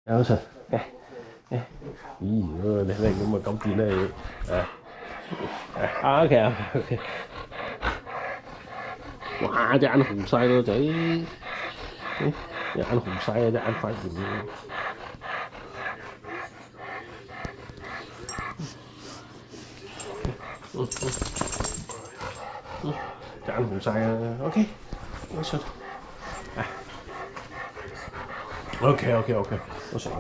有神，咦，你咁啊咁掂咧，OK OK，哇隻眼紅晒咯仔，隻眼紅晒啊，隻眼發炎，隻眼紅晒啊，OK，有神，OK，有神。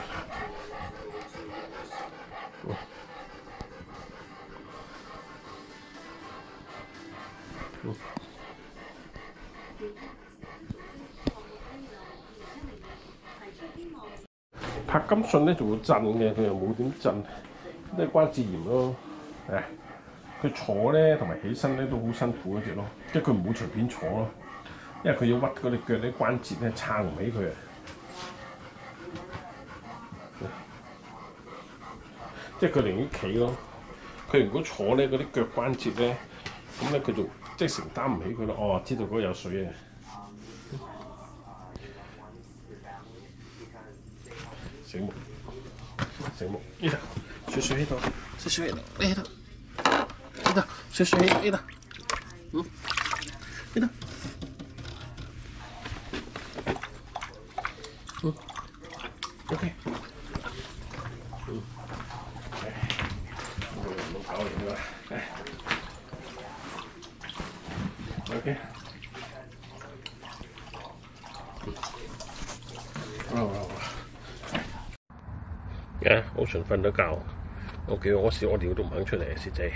柏金遜咧就會震嘅，佢又冇點震，都係關節炎咯。佢坐咧同埋起身咧都好辛苦嗰隻咯，即係佢唔好隨便坐咯，因為佢要屈嗰隻腳啲關節咧撐唔起佢啊。即係佢寧願企咯，佢如果坐咧嗰啲腳關節咧，咁咧佢就即係承擔唔起佢咯。哦，知道嗰個有水啊！醒目，呢度，水喺度，水喺度，呢度，水喺呢度，呢度，OK，唔好搞掂啦，OK，好。好順瞓咗覺，我叫我屙尿都唔肯出嚟，蝕仔。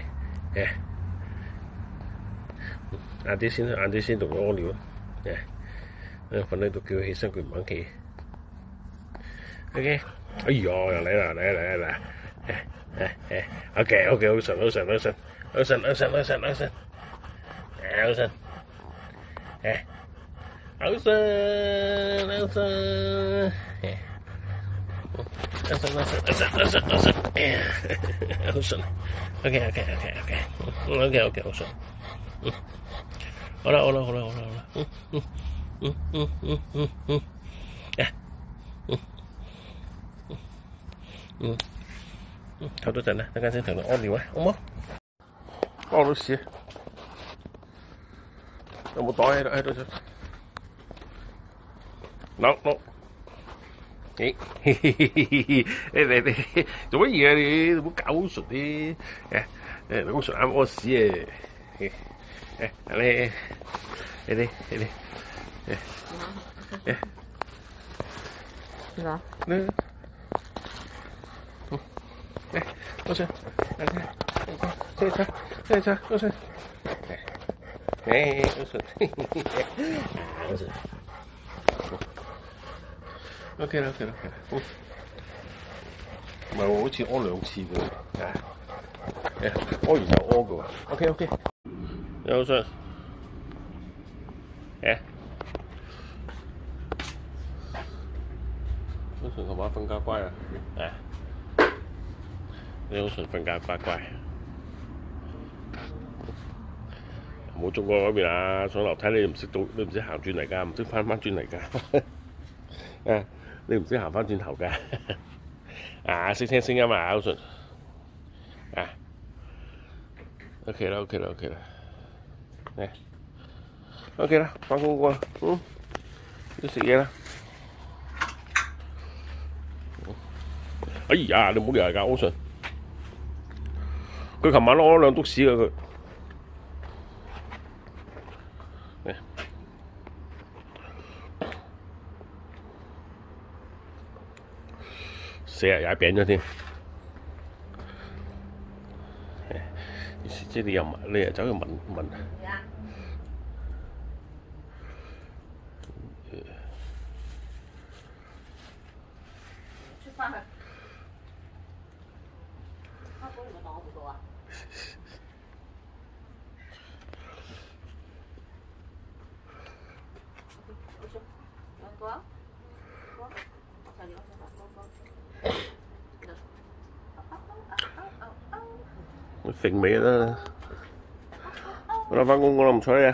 晏啲先同佢屙尿。瞓喺度叫佢起身，佢唔肯起。OK， 哎呀，又嚟啦！OK， 好順。好順 ，OK， 好順。好啦，唞多陣啦，等陣先同你屙尿啊，好冇？屙到屎，有冇袋喺度？攞。你做乜嘢啊？你唔好搞好順啲，你好順啱屙屎啊！你好順，好順。OK 啦，唔係喎，好似屙2次嘅，屙完又屙嘅喎。OK， 有信，好順同我瞓覺乖啊，你好順瞓覺乖，唔好中過嗰邊啊！上樓梯你唔識行轉嚟㗎，唔識翻轉嚟㗎。你唔識行翻轉頭㗎，識聽聲音啊，好順，OK 啦，OK 啦，翻工過，要食嘢啦。哎呀，你唔好嚟㗎，好順，佢琴晚屙2篤屎㗎佢。死啊！踩扁咗添，即係你又走去問，出翻去，阿寶你咪當我冇到啊！好啊，揈尾啦！好啦，翻工我啦，唔睬你啊！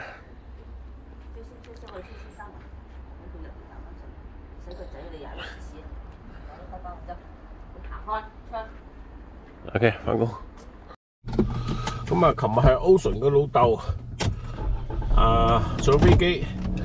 OK， 翻工。咁啊，琴日係 Ocean 嘅老豆上飛機，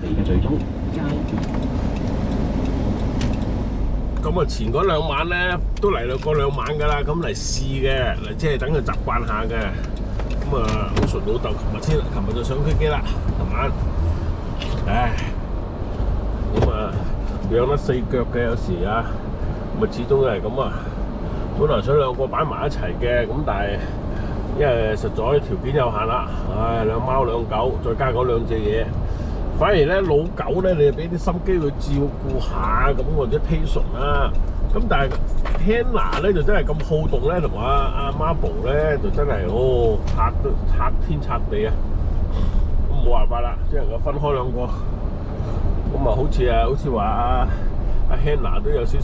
咁啊前嗰2晚咧都嚟過2晚㗎啦，咁嚟試嘅，嚟即係等佢習慣下嘅。咁啊 Ocean 老豆琴日就上飛機啦，琴晚，唉，咁啊養得4腳嘅有時啊，咁啊始終都係咁啊。本來想2個擺埋一齊嘅，咁但係因為實在條件有限啦，唉，2貓2狗，再加嗰2隻嘢，反而咧老狗咧，你就俾啲心機去照顧下咁或者 patient 啦。咁但係 Hannah 咧就真係咁好動咧，同埋阿 Marble 咧就真係拆天拆地啊！咁冇辦法啦，只能夠分開2個。咁啊，好似話阿 Hannah 都有少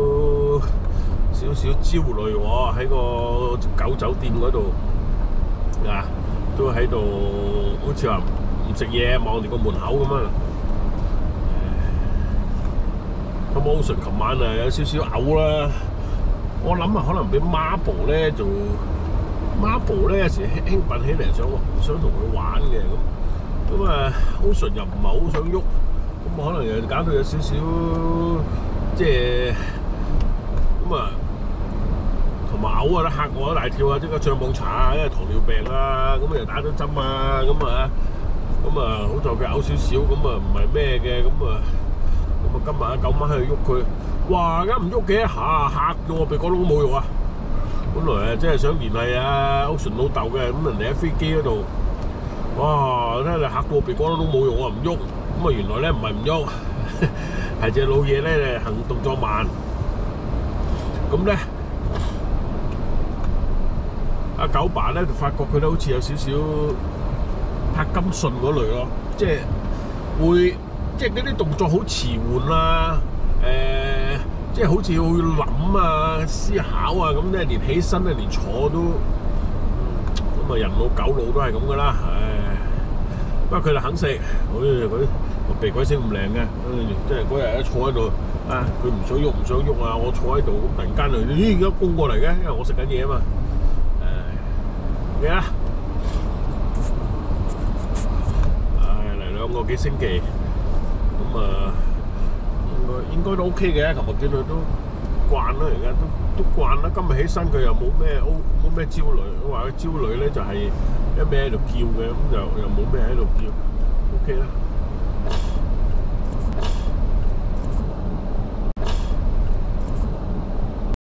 少焦慮喎，喺個狗酒店嗰度啊，都喺度好似話唔食嘢，望住個門口咁啊。咁 Ocean 琴晚啊有少少嘔啦，我諗啊可能俾 Marble 咧就 Marble 咧有時興奮起嚟想同佢玩嘅咁啊 Ocean 又唔係好想喐，咁可能又搞到有少少即係咁啊。同埋嘔啊！嚇我一大跳啊！即刻上網查啊，因為糖尿病啊，咁又打咗針啊，咁啊，好在佢嘔少少，咁啊唔係咩嘅，咁啊今日阿9蚊喺度喐佢，哇！而家唔喐嘅，嚇到我鼻哥窿都冇用啊！本來真係想聯繫啊 Ocean 老豆嘅，咁人哋喺飛機嗰度，哇！真係嚇到我鼻哥窿都冇用啊，唔喐，咁啊原來咧唔係唔喐，係隻老嘢咧行動作慢，咁咧。阿狗爸咧就發覺佢都好似有少少柏金遜嗰類咯，即係會即係嗰啲動作好遲緩啦，即係好似會諗啊、思考啊咁咧，連起身啊、連坐都咁啊，人老狗老都係咁噶啦，唉！不過佢就肯食，佢個鼻鬼聲咁靚嘅，即係嗰日一坐喺度啊，佢唔想喐啊，我坐喺度咁突然間就而家攻過嚟嘅，因為我食緊嘢啊嘛。嘅啦，嚟2個幾星期，咁啊應該都 OK 嘅。琴日見佢都慣啦，而家都慣啦。今日起身佢又冇咩焦慮，我話佢焦慮咧就係一味喺度叫嘅，咁又冇咩喺度叫 ，OK 啦。